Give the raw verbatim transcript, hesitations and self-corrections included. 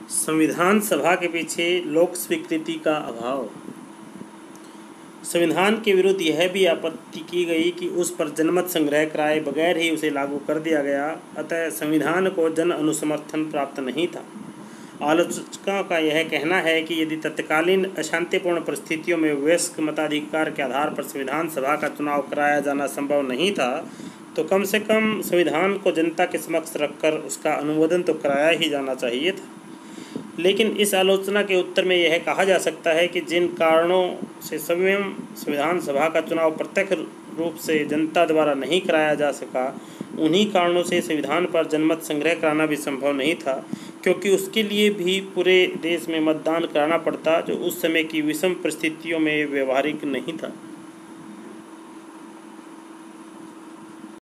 संविधान सभा के पीछे लोक स्वीकृति का अभाव। संविधान के विरुद्ध यह भी आपत्ति की गई कि उस पर जनमत संग्रह कराए बगैर ही उसे लागू कर दिया गया, अतः संविधान को जन अनुसमर्थन प्राप्त नहीं था। आलोचकों का यह कहना है कि यदि तत्कालीन अशांतिपूर्ण परिस्थितियों में वयस्क मताधिकार के आधार पर संविधान सभा का चुनाव कराया जाना संभव नहीं था, तो कम से कम संविधान को जनता के समक्ष रखकर उसका अनुमोदन तो कराया ही जाना चाहिए था। लेकिन इस आलोचना के उत्तर में यह कहा जा सकता है कि जिन कारणों से स्वयं संविधान सभा का चुनाव प्रत्यक्ष रूप से जनता द्वारा नहीं कराया जा सका, उन्हीं कारणों से संविधान पर जनमत संग्रह कराना भी संभव नहीं था, क्योंकि उसके लिए भी पूरे देश में मतदान कराना पड़ता, जो उस समय की विषम परिस्थितियों में व्यवहारिक नहीं था।